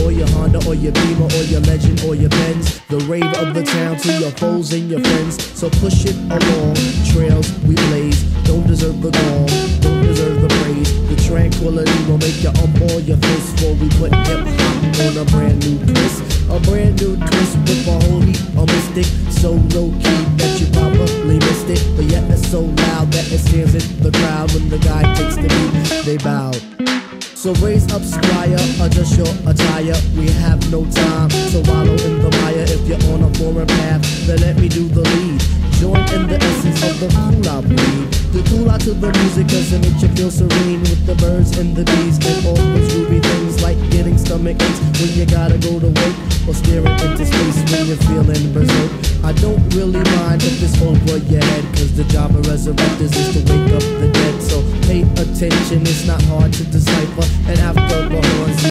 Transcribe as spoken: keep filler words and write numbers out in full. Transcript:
or your Honda, or your Beamer, or your Legend, or your Benz. The rave of the town to your foes and your friends. So push it along, trails we blaze. Don't deserve the gong, don't deserve the praise. The tranquility will make you up on your fist. Before we put hip hop on a brand new twist. A brand new twist with a whole heap of mystic. So low key that you probably missed it, but yet it's so loud that it stands in the crowd. When the guy takes the beat, they bow. So raise up, squire, adjust your attire. We have no time to wallow in the mire. If you're on a foreign path, then let me do the lead. Join in the essence of the cool I breathe. The cool out to the music cause it makes you feel serene. With the birds and the bees and all those groovy things, like getting stomach aches when you gotta go to work, or staring into space when you're feeling berserk. I don't really mind if it's over your head, cause the job of resurrectors is to wake up the dead. So pay attention, it's not hard to decipher. And after the horns